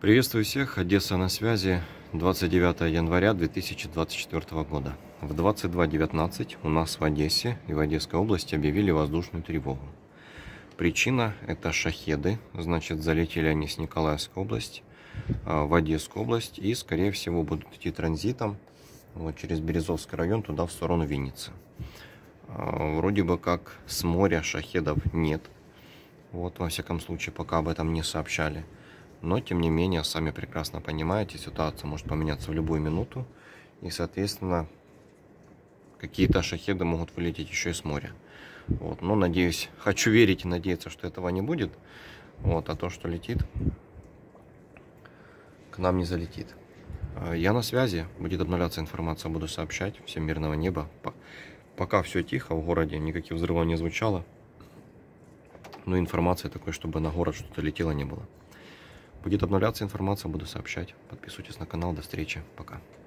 Приветствую всех, Одесса на связи, 29 января 2024 года. В 22:19 у нас в Одессе и в Одесской области объявили воздушную тревогу. Причина – это шахеды, значит, залетели они с Николаевской области в Одесскую область и, скорее всего, будут идти транзитом вот, через Березовский район туда, в сторону Винницы. Вроде бы как с моря шахедов нет, вот, во всяком случае, пока об этом не сообщали. Но, тем не менее, сами прекрасно понимаете, ситуация может поменяться в любую минуту. И, соответственно, какие-то шахеды могут вылететь еще и с моря. Вот. Но, надеюсь, хочу верить и надеяться, что этого не будет. Вот. А то, что летит, к нам не залетит. Я на связи. Будет обновляться информация, буду сообщать. Всем мирного неба. Пока все тихо в городе, никаких взрывов не звучало. Но информации такой, чтобы на город что-то летело, не было. Будет обновляться информация, буду сообщать. Подписывайтесь на канал. До встречи. Пока.